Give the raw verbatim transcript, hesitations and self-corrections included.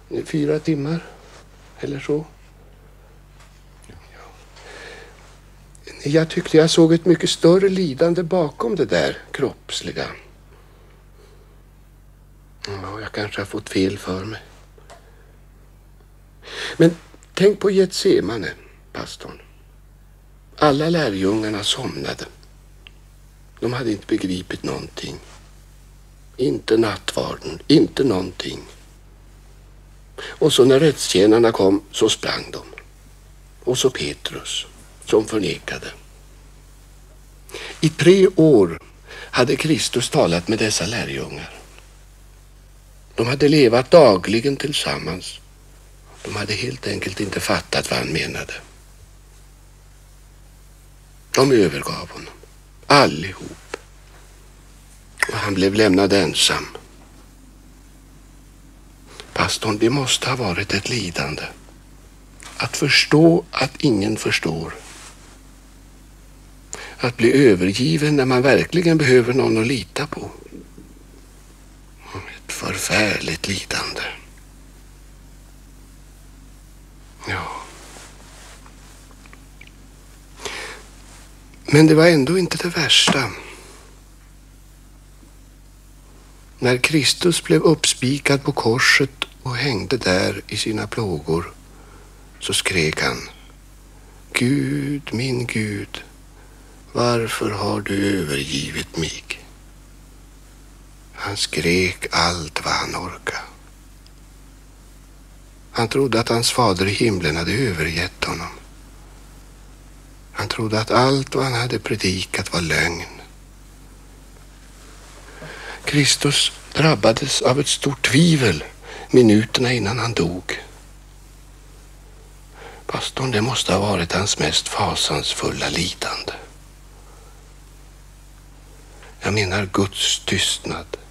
fyra timmar eller så. Jag tyckte jag såg ett mycket större lidande bakom det där kroppsliga. Ja, jag kanske har fått fel för mig. Men tänk på Getsemane, pastorn. Alla lärjungarna somnade. De hade inte begripit någonting. Inte nattvarden, inte någonting. Och så när rättstjänarna kom så sprang de. Och så Petrus som förnekade. I tre år hade Kristus talat med dessa lärjungar. De hade levat dagligen tillsammans. De hade helt enkelt inte fattat vad han menade. De övergav honom. Allihop. Och han blev lämnad ensam. Pastorn, det måste ha varit ett lidande. Att förstå att ingen förstår. Att bli övergiven när man verkligen behöver någon att lita på. Ett förfärligt lidande. Ja. Men det var ändå inte det värsta. När Kristus blev uppspikad på korset och hängde där i sina plågor så skrek han: Gud, min Gud, varför har du övergivit mig? Han skrek allt vad han orkade. Han trodde att hans fader i himlen hade övergett honom. Han trodde att allt vad han hade predikat var lögn. Kristus drabbades av ett stort tvivel minuterna innan han dog. Pastorn, det måste ha varit hans mest fasansfulla lidande. Jag menar Guds tystnad.